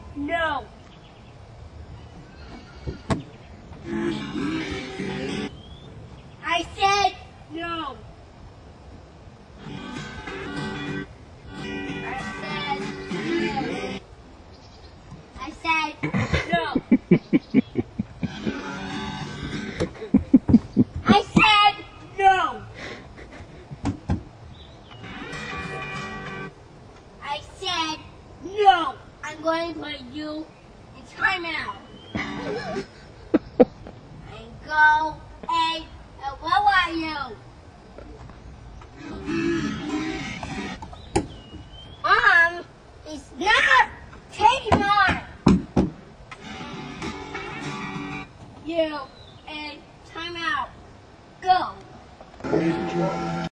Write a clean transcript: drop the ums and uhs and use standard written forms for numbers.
no. I said no. I said no. I said no. I said no. I'm going to put you in timeout. And go, hey, what are you? It's not taking on. You and timeout. Go.